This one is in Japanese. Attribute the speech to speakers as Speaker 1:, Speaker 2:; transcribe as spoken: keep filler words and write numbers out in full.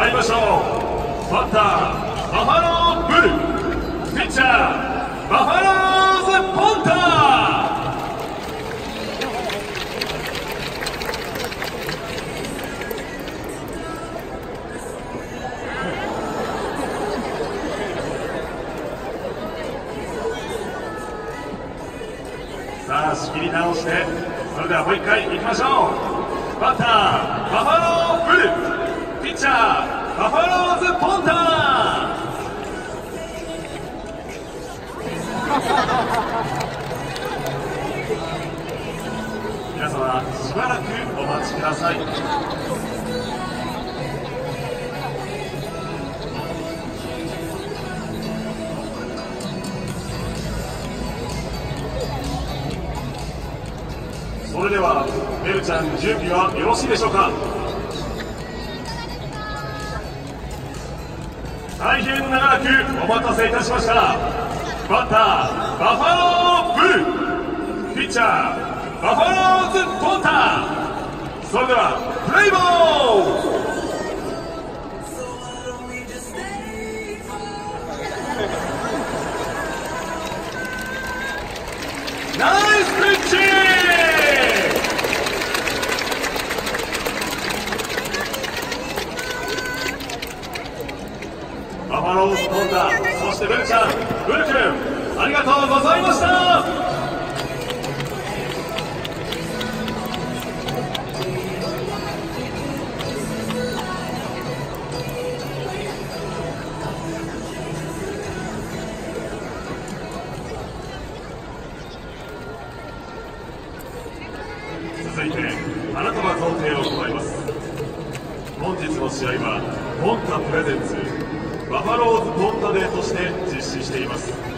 Speaker 1: 参りましょう。バッターバファローブル、ピッチャーバファローズポンタ。さあ仕切り直して、それではもう一回いきましょう。バッターバファローブル、ピッチャーバファローズポンタ。皆様しばらくお待ちください。それではベルちゃん、準備はよろしいでしょうか。大変長らくお待たせいたしました。バッターバファローブル、ピッチャーバファローズポンタ。それではプレイボール。ナイスピッチング。バファローズポンタ、そしてベルちゃん、ブル君、ありがとうございました。続いて花束贈呈を行います。本日の試合はポンタプレゼンツバファローズポンタデーとして実施しています。